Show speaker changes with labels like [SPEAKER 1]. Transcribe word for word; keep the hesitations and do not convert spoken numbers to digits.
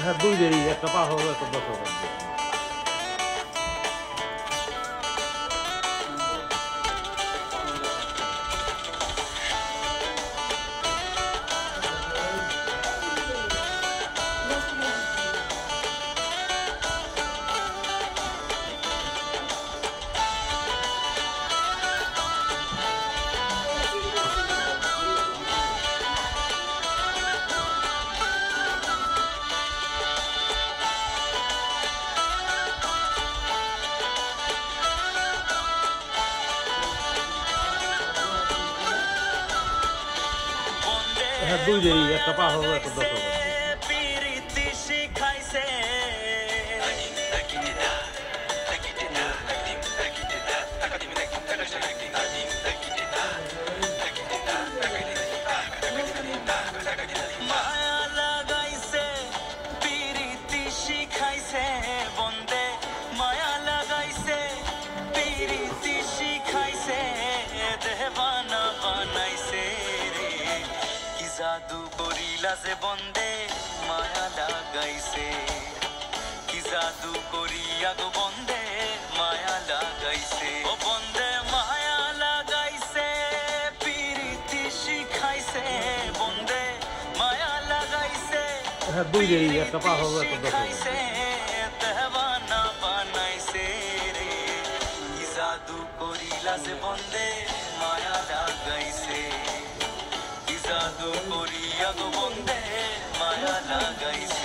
[SPEAKER 1] হ্যাঁ, দুই দেরই একটা পার হবে একটা দশ হবে। হ্যাঁ, দুই দেরই একটা পার হবে একটা দশ হবে।
[SPEAKER 2] জাদু করিলা যে বন্দে মায়া লাগাইছে, কি জাদু করিয়া গো বন্দে মায়া লাগাইছে, ও বন্দে মায়া লাগাইছে পিরিতি শিখাইছে, বন্দে মায়া লাগাইছে।
[SPEAKER 1] হ্যাঁ, দুই দেরই একটা পার হবে একটা দশ হবে।
[SPEAKER 2] দেবানা বানাইছে রে, কি জাদু করিলা যে বন্দে মায়া লাগাইছে, জাদু করিয়া গো বন্দে মায়া লাগাইছে।